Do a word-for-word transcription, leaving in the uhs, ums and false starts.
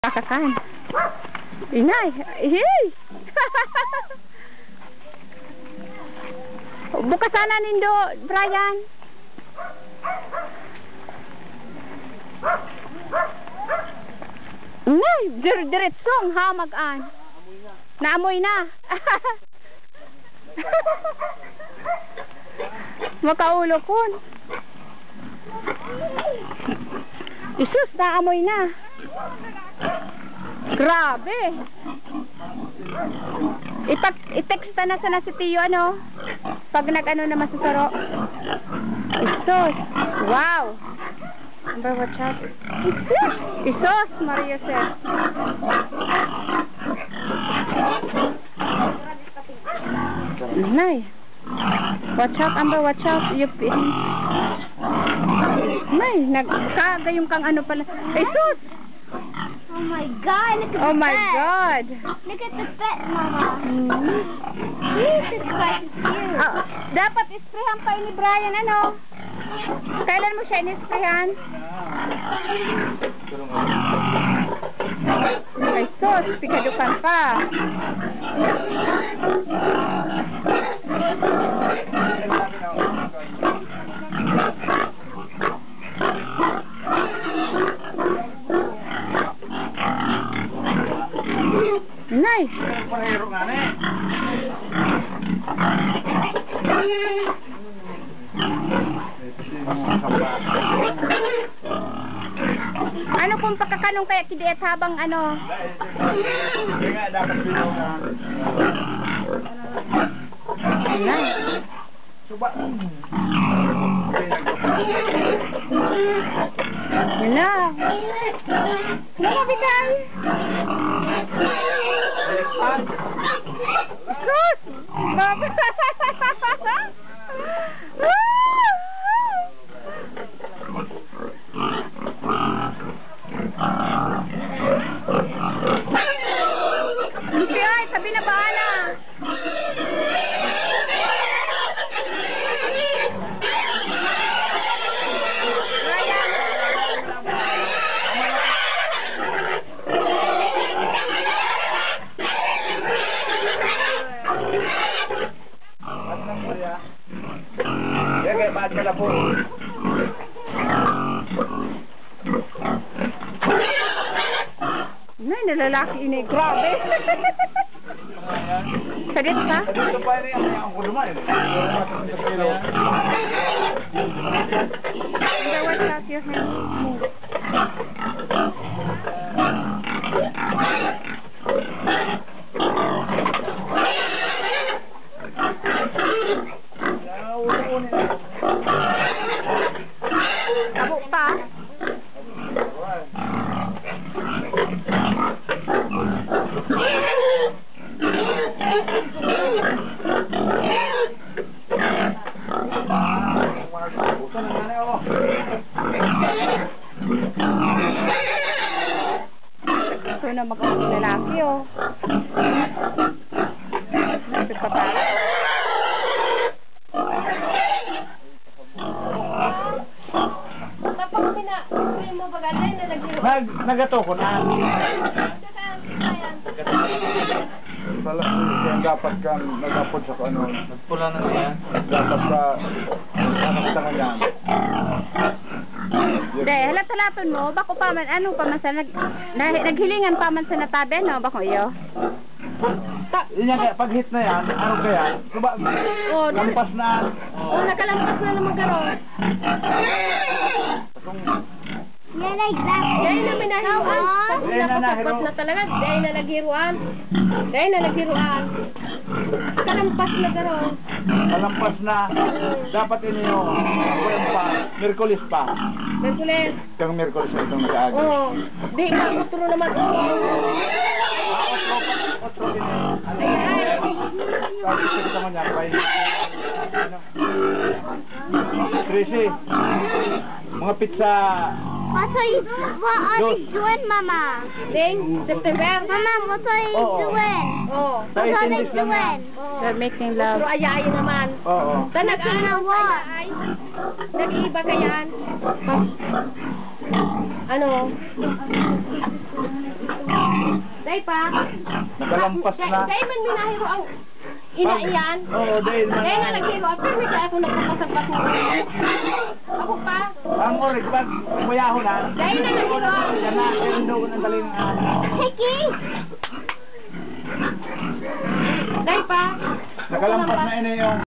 Kakakan. Inay. Hey. Buka sana nindo, Brian. Inay, dir diretsong ha mag-an. Naamoy na. Makaulo kon. Isus, naamoy na. Grabe. Ipag i-text na sana si Tio ano. Pag nag-ano na masasaro. Isus. Wow. Number what chat? Isus, Maria said. Nay. Watch out, Amber, watch out. You Nay, nagkagayong kang ano pala. Isus. Oh my God! Look at Oh the my pet. God! Look at the pet, Mama. Mm. Jesus Christ is cute. Ah, dapat isprehan pa ni Brian, ano? Kailan mo siya in-isprehan? Ay, sos, pikadukan pa. Nice. Ano kung pagkakanong kaya kidiet habang ano? Nice. Yun na. Ano bitay? Sus! Baba! Ay, sabi na bahala. Ya kayak baca lah pun. Nay, nalalaki ini. Grabe. Sagit ka? Dito pa rin ang kuluma eh. Under what class your hand? Move. Tabo pa. Ito na mag-awang lalaki oh. Ito pa tayo. Nag nagato ko na. Sala yung dapat kang nagapod sa ano. Nagpula na niya. Dapat sa dapat sa kanya. Dahil halat-halaton mo, bako pa man, ano pa man sa, nag, na, naghilingan pa man sa natabi, no? Bako iyo? Yun yan kaya, pag hit na yan, ano kaya? Suba, Oh, lampas na. oh, nakalampas na naman karon. Yeah, like that. Dahil na minahiruan. Pag Dahil na nakapagpas nahiru- na talaga, dahil na naghiruan. Dahil na naghiruan. Kalampas na karon. Malampas na. Dapat inyo, ako yung pa, Merkulis pa. Merkules. Itong Merkulis na itong kaagad. Oh, di ka utro naman. Ah, otro, otro din yun. Ano yun? Sabi ko sa kanya, kay... Tracy, mga pizza... What are you, what are you doing, Mama? Ding, September. Mama, what are you Oo. doing? Oh. Sa What are eighteen they days lang yan. doing? They're making love. Pero ayayin naman. Oo. Sa nag-ano what? ay nag-iiba kayaan. Ano? Dahil pa. Nakalampas na. Dahil man minahiro ang ina iyan. Oo, dahil man. Dahil na naghiro. Pero may kaya ako nagpapasagpas mo. Ako pa. Ang orig, ba't kuyaho na? Dahil na naghiro. Yan na, yan daw ng galing. Hickey! Dahil pa. Nakalampas na ina yung